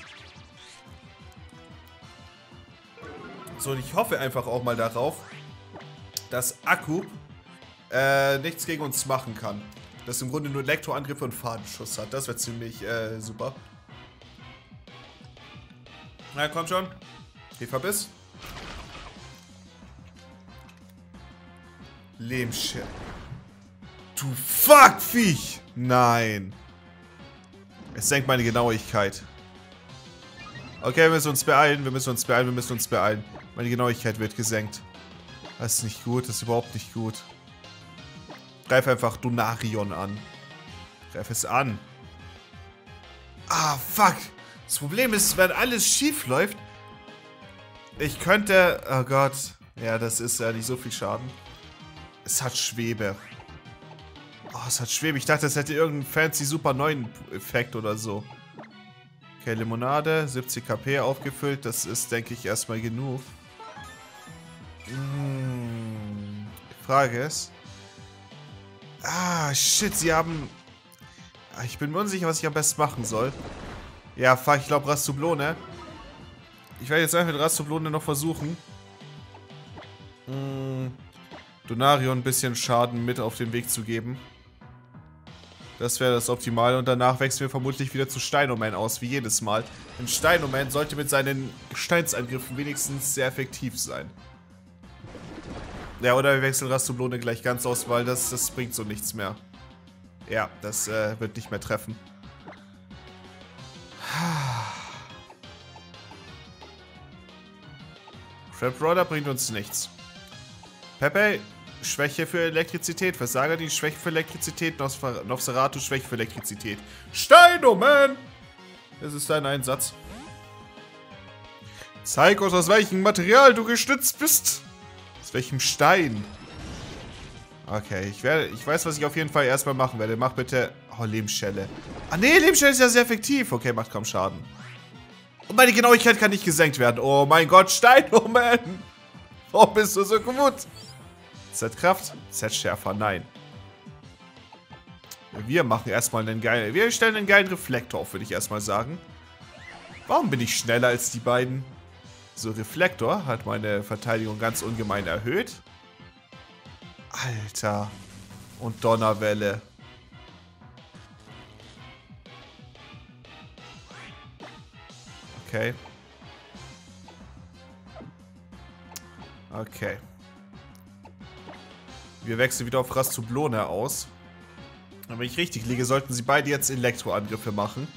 So, und ich hoffe einfach auch mal darauf, dass Akku nichts gegen uns machen kann. Das im Grunde nur Elektroangriffe und Fadenschuss hat. Das wäre ziemlich super. Na, komm schon. Geh verbiss. Lehmschell. Du Fuck-Viech! Nein. Es senkt meine Genauigkeit. Okay, wir müssen uns beeilen. Wir müssen uns beeilen. Wir müssen uns beeilen. Meine Genauigkeit wird gesenkt. Das ist nicht gut. Das ist überhaupt nicht gut. Greif einfach Donarion an. Greif es an. Ah, fuck. Das Problem ist, wenn alles schief läuft. Ich könnte... Oh Gott. Ja, das ist ja nicht so viel Schaden. Es hat Schwebe. Oh, es hat Schwebe. Ich dachte, es hätte irgendeinen fancy super neuen Effekt oder so. Okay, Limonade. 70 KP aufgefüllt. Das ist, denke ich, erstmal genug. Die Frage ist... Ah, shit, sie haben... Ich bin mir unsicher, was ich am besten machen soll. Ja, fuck, ich glaube Rastoblone. Ich werde jetzt einfach mit Rastoblone noch versuchen. Donarion ein bisschen Schaden mit auf den Weg zu geben. Das wäre das Optimale. Und danach wechseln wir vermutlich wieder zu Steinoman aus, wie jedes Mal. Denn Steinoman sollte mit seinen Gesteinsangriffen wenigstens sehr effektiv sein. Ja, oder wir wechseln Rastoblone gleich ganz aus, weil das bringt so nichts mehr. Ja, das wird nicht mehr treffen. Trap Roller bringt uns nichts. Pepe, Schwäche für Elektrizität. Versager die Schwäche für Elektrizität. Nosferatu, Schwäche für Elektrizität. Steinoman! Das ist dein Einsatz. Zeig uns, aus welchem Material du gestützt bist. Aus welchem Stein? Okay, ich weiß, was ich auf jeden Fall erstmal machen werde. Mach bitte... Oh, Lehmschelle. Ah, nee, Lehmschelle ist ja sehr effektiv. Okay, macht kaum Schaden. Und meine Genauigkeit kann nicht gesenkt werden. Oh mein Gott, Steinoman! Warum bist du so gut? Z-Kraft, Z-Schärfer, nein. Wir machen erstmal einen geilen... Wir stellen einen geilen Reflektor auf, würde ich erstmal sagen. Warum bin ich schneller als die beiden? So, Reflektor hat meine Verteidigung ganz ungemein erhöht. Alter. Und Donnerwelle. Okay. Okay. Wir wechseln wieder auf Rastoblone aus. Und wenn ich richtig liege, sollten sie beide jetzt Elektroangriffe machen.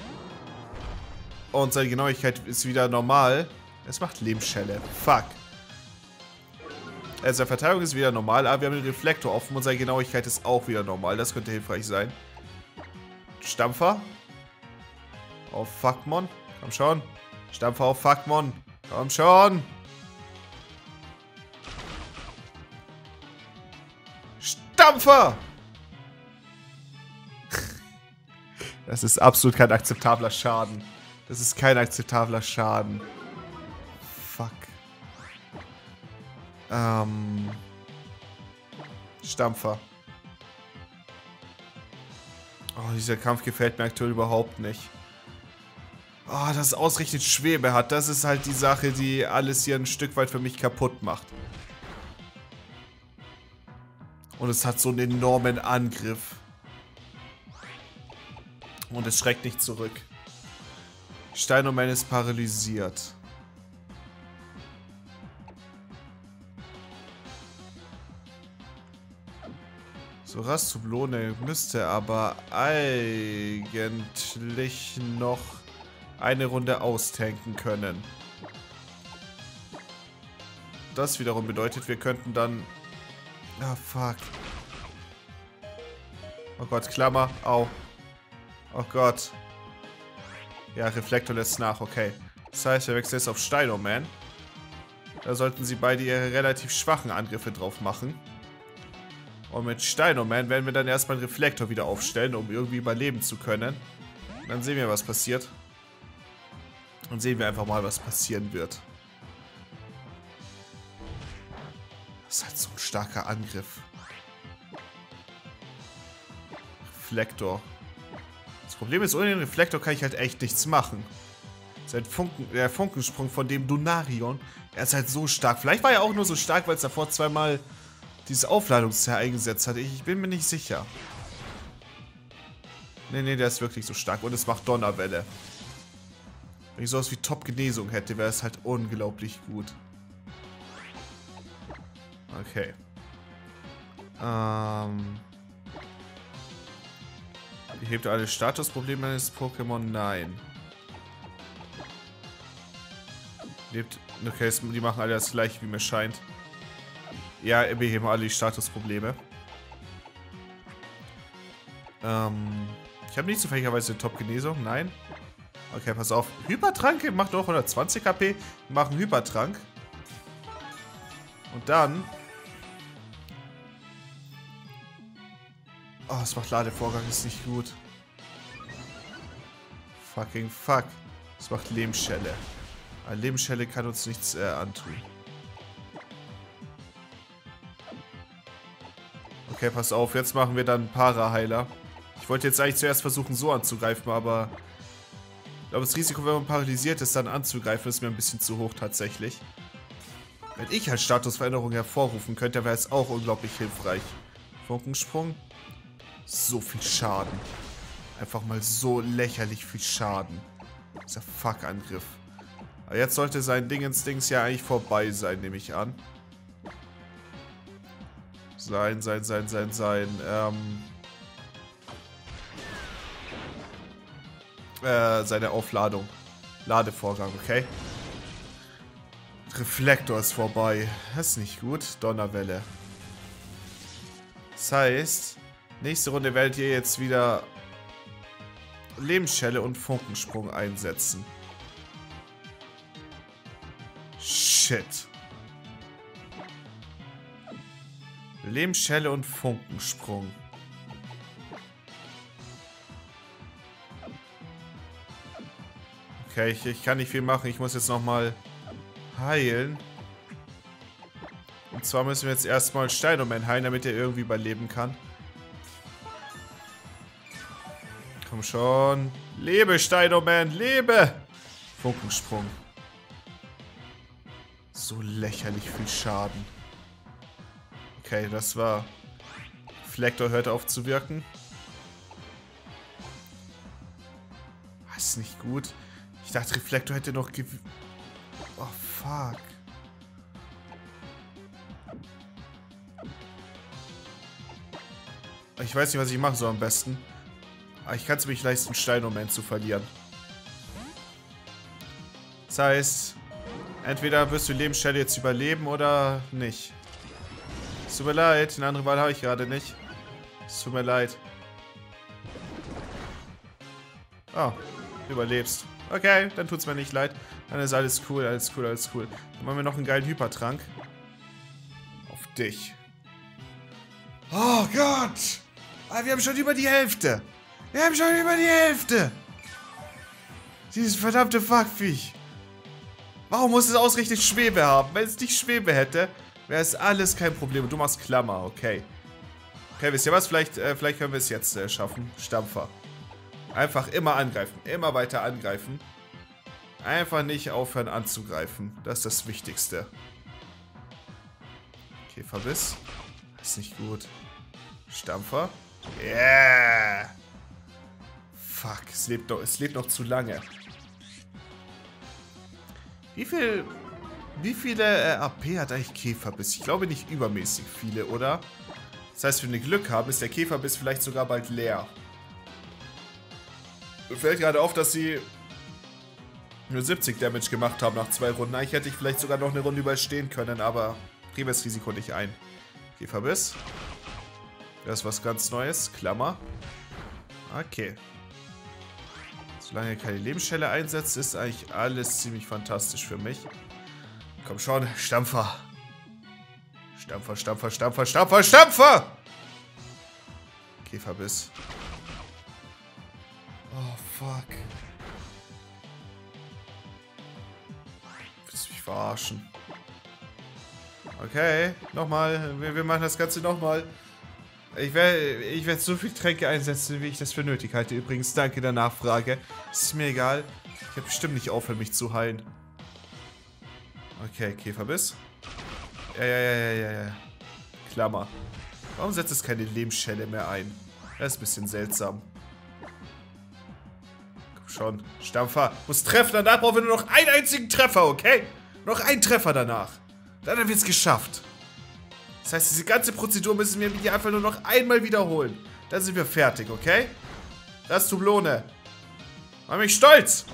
Und seine Genauigkeit ist wieder normal. Es macht Lehmschelle. Fuck. Also, Verteidigung ist wieder normal, aber wir haben den Reflektor offen und seine Genauigkeit ist auch wieder normal. Das könnte hilfreich sein. Stampfer. Auf Fuckmon. Komm schon. Stampfer auf Fuckmon. Komm schon. Stampfer! Das ist absolut kein akzeptabler Schaden. Das ist kein akzeptabler Schaden. Fuck. Stampfer. Oh, dieser Kampf gefällt mir aktuell überhaupt nicht. Oh, dass es ausgerechnet Schwebe hat. Das ist halt die Sache, die alles hier ein Stück weit für mich kaputt macht. Und es hat so einen enormen Angriff. Und es schreckt nicht zurück. Steinoman ist paralysiert. So, Rastoblone müsste aber eigentlich noch eine Runde austanken können. Das wiederum bedeutet, wir könnten dann... Ah, fuck. Oh Gott, Klammer. Au. Oh Gott. Ja, Reflektor lässt nach, okay. Das heißt, wir wechseln jetzt auf Steinoman. Da sollten sie beide ihre relativ schwachen Angriffe drauf machen. Und mit Steinoman werden wir dann erstmal einen Reflektor wieder aufstellen, um irgendwie überleben zu können. Und dann sehen wir, was passiert. Dann sehen wir einfach mal, was passieren wird. Das ist halt so ein starker Angriff. Reflektor. Das Problem ist, ohne den Reflektor kann ich halt echt nichts machen. Der Funkensprung von dem Lunarion, er ist halt so stark. Vielleicht war er auch nur so stark, weil es davor zweimal dieses Aufladungsteil eingesetzt hat. Ich bin mir nicht sicher. Nee, der ist wirklich so stark. Und es macht Donnerwelle. Wenn ich sowas wie Top-Genesung hätte, wäre es halt unglaublich gut. Okay. Behebt alle Statusprobleme eines Pokémon? Nein. Okay, die machen alle das gleiche, wie mir scheint. Ja, beheben alle die Statusprobleme. Ich habe nicht zufälligerweise Top-Genesung. Nein. Okay, pass auf. Hypertrank macht auch 120 KP. Wir machen Hypertrank. Und dann... Oh, es macht Ladevorgang, ist nicht gut. Fucking fuck. Es macht Lehmschelle. Eine Lehmschelle kann uns nichts antun. Okay, pass auf. Jetzt machen wir dann Para-Heiler. Ich wollte jetzt eigentlich zuerst versuchen, so anzugreifen, aber... Ich glaube, das Risiko, wenn man paralysiert ist, dann anzugreifen, ist mir ein bisschen zu hoch tatsächlich. Wenn ich halt Statusveränderungen hervorrufen könnte, wäre es auch unglaublich hilfreich. Funkensprung. So viel Schaden. Einfach mal so lächerlich viel Schaden. Dieser Fuck-Angriff. Aber jetzt sollte sein Dings ja eigentlich vorbei sein, nehme ich an. Seine Aufladung. Ladevorgang, okay? Reflektor ist vorbei. Das ist nicht gut. Donnerwelle. Das heißt, nächste Runde werdet ihr jetzt wieder Lebensschelle und Funkensprung einsetzen. Shit. Lebensschelle und Funkensprung. Okay, ich kann nicht viel machen. Ich muss jetzt nochmal heilen. Und zwar müssen wir jetzt erstmal Steinoman heilen, damit er irgendwie überleben kann. Komm schon. Lebe, Steinoman, lebe! Funkensprung. So lächerlich viel Schaden. Okay, das war... Reflektor hört auf zu wirken. Das ist nicht gut. Ich dachte, Reflektor hätte noch Oh, fuck. Ich weiß nicht, was ich machen soll am besten. Aber ich kann es mir nicht leisten, Steinoman zu verlieren. Das heißt, entweder wirst du Lebensschelle jetzt überleben oder nicht. Es tut mir leid, eine andere Wahl habe ich gerade nicht. Es tut mir leid. Oh, überlebst. Okay, dann tut's mir nicht leid. Dann ist alles cool, alles cool, alles cool. Dann machen wir noch einen geilen Hypertrank. Auf dich. Oh Gott! Ah, wir haben schon über die Hälfte. Wir haben schon über die Hälfte. Dieses verdammte Fuckviech. Warum muss es ausgerechnet Schwebe haben? Wenn es nicht Schwebe hätte, wäre es alles kein Problem. Du machst Klammer, okay. Okay, wisst ihr was? Vielleicht können wir es jetzt schaffen. Stampfer. Einfach immer angreifen. Immer weiter angreifen. Einfach nicht aufhören anzugreifen. Das ist das Wichtigste. Käferbiss. Das ist nicht gut. Stampfer. Yeah. Fuck, es lebt noch zu lange. Wie viele AP hat eigentlich Käferbiss? Ich glaube nicht übermäßig viele, oder? Das heißt, wenn wir Glück haben, ist der Käferbiss vielleicht sogar bald leer. Mir fällt gerade auf, dass sie nur 70 Damage gemacht haben nach 2 Runden. Eigentlich hätte ich vielleicht sogar noch eine Runde überstehen können, aber gehen wir das Risiko nicht ein. Käferbiss. Das ist was ganz Neues. Klammer. Okay. Solange er keine Lebensschelle einsetzt, ist eigentlich alles ziemlich fantastisch für mich. Komm schon, Stampfer. Stampfer, Stampfer, Stampfer, Stampfer, Stampfer! Käferbiss. Oh, fuck. Willst du mich verarschen? Okay, nochmal. Wir machen das Ganze nochmal. Ich werde so viel Tränke einsetzen, wie ich das für nötig halte. Übrigens, danke der Nachfrage. Ist mir egal. Ich werde bestimmt nicht aufhören, mich zu heilen. Okay, Käferbiss. Ja. Klammer. Warum setzt es keine Lebensschelle mehr ein? Das ist ein bisschen seltsam. Komm schon. Stampfer. Muss treffen. Danach brauchen wir nur noch einen einzigen Treffer, okay? Noch einen Treffer danach. Dann haben wir es geschafft. Das heißt, diese ganze Prozedur müssen wir hier einfach nur noch einmal wiederholen. Dann sind wir fertig, okay? Das ist Tublone. Mach mich stolz.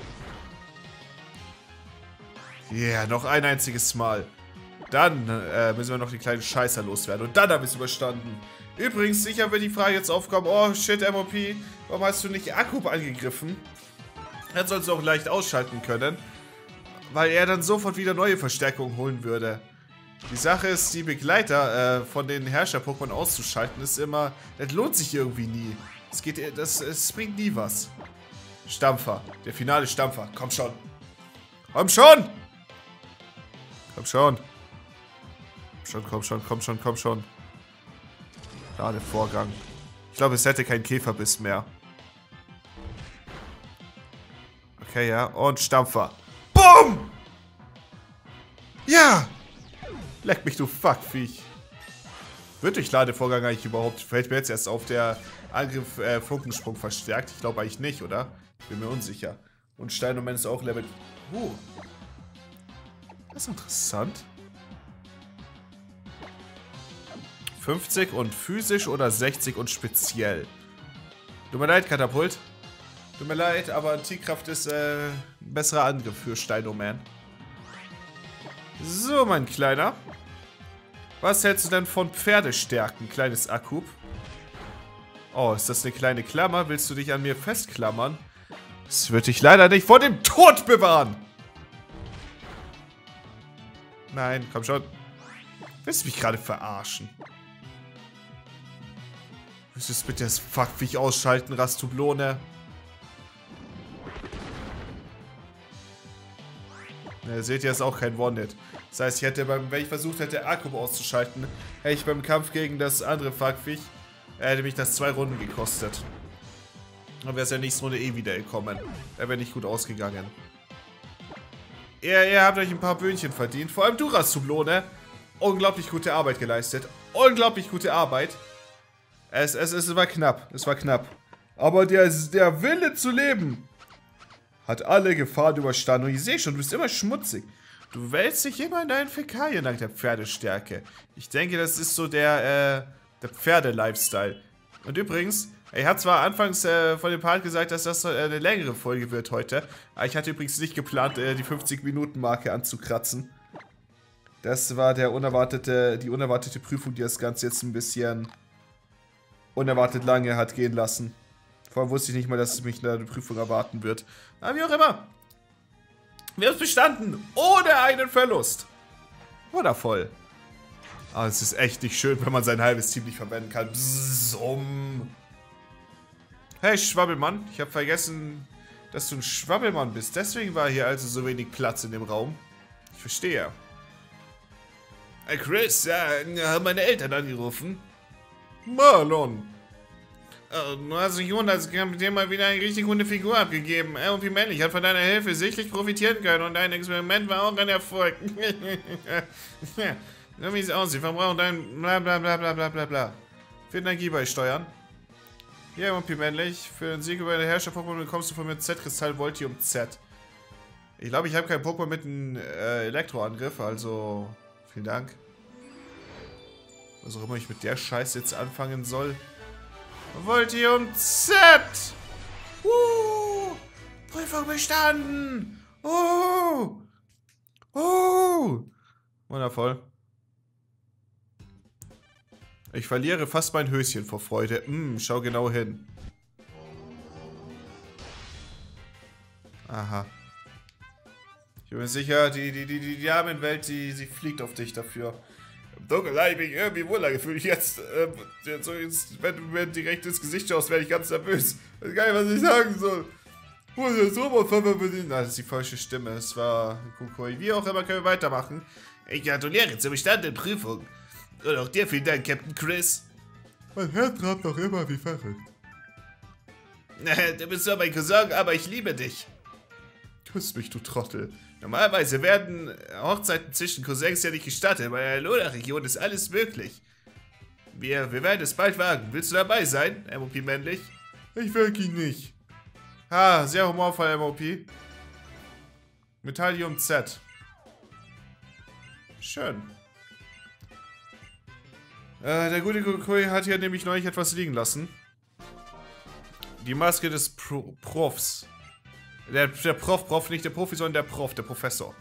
Ja, yeah, noch ein einziges Mal. Dann müssen wir noch die kleinen Scheißer loswerden. Und dann haben wir es überstanden. Übrigens, sicher wird die Frage jetzt aufkommen. Oh, shit, MOP. Warum hast du nicht Akub angegriffen? Dann sollst du auch leicht ausschalten können. Weil er dann sofort wieder neue Verstärkungen holen würde. Die Sache ist, die Begleiter von den Herrscher-Pokémon auszuschalten, ist immer... Das lohnt sich irgendwie nie. Es bringt nie was. Stampfer. Der finale Stampfer. Komm schon. Komm schon! Komm schon. Komm schon. Gerade Vorgang. Ich glaube, es hätte keinen Käferbiss mehr. Okay, ja. Und Stampfer. BOOM! Ja! Leck mich, du Fuckviech. Wird durch Ladevorgang eigentlich überhaupt, fällt mir jetzt erst auf, der Angriff Funkensprung verstärkt? Ich glaube eigentlich nicht, oder? Ich bin mir unsicher. Und Steinoman ist auch Level... Das ist interessant. 50 und physisch oder 60 und speziell? Tut mir leid, Katapult. Tut mir leid, aber Antikraft ist ein besserer Angriff für Steinoman. So, mein Kleiner. Was hältst du denn von Pferdestärken, kleines Akub? Oh, ist das eine kleine Klammer? Willst du dich an mir festklammern? Das wird dich leider nicht vor dem Tod bewahren. Nein, komm schon. Willst du mich gerade verarschen? Willst du bitte das Fuckviech ausschalten, Rastublone? Ja, seht ihr, ist auch kein One-Hit. Das heißt, ich hätte wenn ich versucht hätte, Akub auszuschalten, hätte ich beim Kampf gegen das andere Fuckviech, hätte mich das 2 Runden gekostet. Dann wäre es ja nächste Runde eh wieder gekommen. Da wäre nicht gut ausgegangen. Ihr habt euch ein paar Böhnchen verdient. Vor allem du, Rastublone. Unglaublich gute Arbeit geleistet. Unglaublich gute Arbeit. Es war knapp. Es war knapp. Aber der Wille zu leben hat alle Gefahren überstanden. Und ich sehe schon, du bist immer schmutzig. Du wälzt dich immer in deinen Fäkalien dank der Pferdestärke. Ich denke, das ist so der Pferde-Lifestyle. Und übrigens, ich hatte zwar anfangs von dem Part gesagt, dass das eine längere Folge wird heute. Aber ich hatte übrigens nicht geplant, die 50-Minuten-Marke anzukratzen. Das war die unerwartete Prüfung, die das Ganze jetzt ein bisschen unerwartet lange hat gehen lassen. Vorher wusste ich nicht mal, dass es mich eine Prüfung erwarten wird. Aber wie auch immer. Wir haben es bestanden. Ohne einen Verlust. Wundervoll. Aber es ist echt nicht schön, wenn man sein halbes Team nicht verwenden kann. Bzzum. Hey, Schwabbelmann. Ich habe vergessen, dass du ein Schwabbelmann bist. Deswegen war hier also so wenig Platz in dem Raum. Ich verstehe. Hey Chris, ja, haben meine Eltern angerufen. Marlon. Du hast dich gewundert, ich habe dir mal wieder eine richtig gute Figur abgegeben. Und wie männlich, hat von deiner Hilfe sichtlich profitieren können und dein Experiment war auch ein Erfolg. So wie es aussieht, verbraucht dein bla bla bla bla bla bla bla. Für Energie beisteuern. Ja, und männlich, für den Sieg über den Herrscher-Pokémon bekommst du von mir Z-Kristall Voltium Z. Ich glaube, ich habe kein Pokémon mit einem Elektroangriff, also vielen Dank. Was auch immer ich mit der Scheiße jetzt anfangen soll. Voltium Z! Prüfung bestanden! Oh! Oh! Wundervoll. Ich verliere fast mein Höschen vor Freude. Schau genau hin. Aha. Ich bin mir sicher, die Damenwelt, sie fliegt auf dich dafür. Im Dunkeln habe ich mich irgendwie wohler gefühlt. Jetzt, wenn du mir direkt ins Gesicht schaust, werde ich ganz nervös. Ich weiß gar nicht, was ich sagen soll. Wo ist der Sommerfeuer bedienen? Das ist die falsche Stimme. Es war Kukui. Wie auch immer, können wir weitermachen. Ich gratuliere zur bestandenen Prüfung. Und auch dir vielen Dank, Captain Chris. Mein Herz rabt noch immer wie verrückt. Du bist zwar mein Cousin, aber ich liebe dich. Küss mich, du Trottel. Normalerweise werden Hochzeiten zwischen Cousins ja nicht gestattet. Bei der Lola-Region ist alles möglich. Wir werden es bald wagen. Willst du dabei sein, MOP männlich? Ich wirklich nicht. Ah, sehr humorvoll, MOP. Metallium Z. Schön. Der gute Kukui hat hier nämlich neulich etwas liegen lassen. Die Maske des Profs. Der Prof, nicht der Profi, sondern der Prof, der Professor.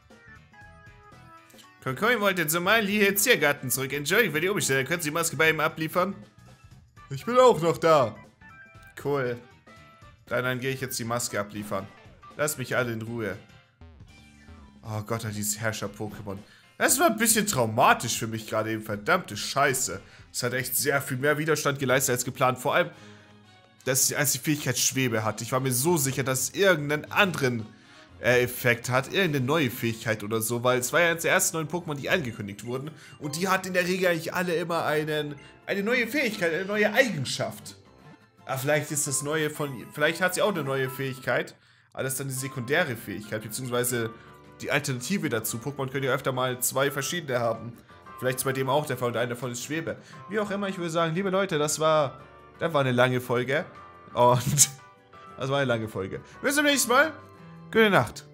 Kukui wollte zum Mali hier ins Ziergarten zurück. Entschuldigung für die Umstellung. Können Sie die Maske bei ihm abliefern? Ich bin auch noch da. Cool. Dann gehe ich jetzt die Maske abliefern. Lass mich alle in Ruhe. Oh Gott, dieses Herrscher-Pokémon. Das war ein bisschen traumatisch für mich gerade eben. Verdammte Scheiße. Es hat echt sehr viel mehr Widerstand geleistet als geplant. Vor allem, dass sie als die Fähigkeit Schwebe hat. Ich war mir so sicher, dass es irgendeinen anderen Effekt hat. Irgendeine neue Fähigkeit oder so. Weil es war ja eines der ersten neuen Pokémon, die angekündigt wurden. Und die hat in der Regel eigentlich alle immer eine neue Fähigkeit, eine neue Eigenschaft. Aber vielleicht ist das neue von... Vielleicht hat sie auch eine neue Fähigkeit. Aber das ist dann die sekundäre Fähigkeit. Beziehungsweise die Alternative dazu. Pokémon können ja öfter mal zwei verschiedene haben. Vielleicht ist bei dem auch der Fall und einer davon ist Schwebe. Wie auch immer, ich würde sagen, liebe Leute, das war eine lange Folge. Und das war eine lange Folge. Bis zum nächsten Mal. Gute Nacht.